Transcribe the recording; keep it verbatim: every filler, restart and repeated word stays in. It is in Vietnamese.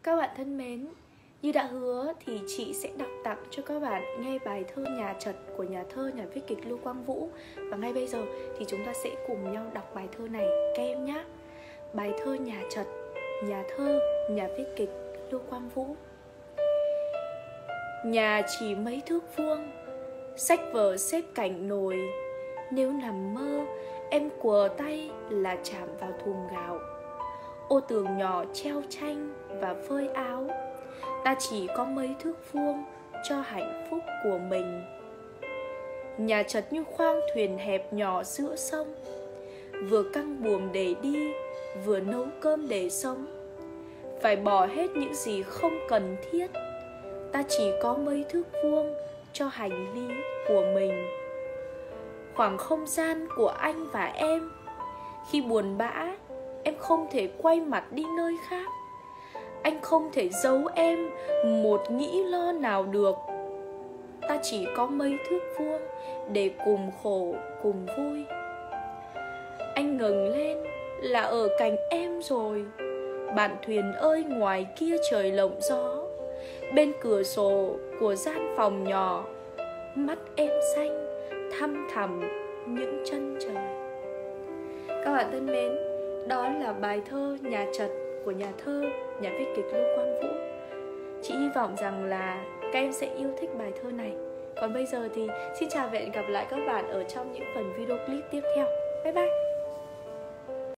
Các bạn thân mến, như đã hứa thì chị sẽ đọc tặng cho các bạn nghe bài thơ Nhà Trật của nhà thơ, nhà viết kịch Lưu Quang Vũ. Và ngay bây giờ thì chúng ta sẽ cùng nhau đọc bài thơ này các em nhé. Bài thơ Nhà Trật, nhà thơ, nhà viết kịch Lưu Quang Vũ. Nhà chỉ mấy thước vuông, sách vở xếp cạnh nồi. Nếu nằm mơ, em quờ tay là chạm vào thùng gạo. Ô tường nhỏ treo tranh và phơi áo. Ta chỉ có mấy thước vuông cho hạnh phúc của mình. Nhà chật như khoang thuyền hẹp nhỏ giữa sông, vừa căng buồm để đi, vừa nấu cơm để sống. Phải bỏ hết những gì không cần thiết. Ta chỉ có mấy thước vuông cho hành lý của mình. Khoảng không gian của anh và em, khi buồn bã, em không thể quay mặt đi nơi khác. Anh không thể giấu em một nghĩ lo nào được. Ta chỉ có mấy thước vuông để cùng khổ cùng vui. Anh ngẩng lên là ở cạnh em rồi. Bạn thuyền ơi, ngoài kia trời lộng gió, bên cửa sổ của gian phòng nhỏ, mắt em xanh thăm thẳm những chân trời. Các bạn thân mến, đó là bài thơ Nhà Trật của nhà thơ, nhà viết kịch Lưu Quang Vũ. Chị hy vọng rằng là các em sẽ yêu thích bài thơ này. Còn bây giờ thì xin chào và hẹn gặp lại các bạn ở trong những phần video clip tiếp theo. Bye bye!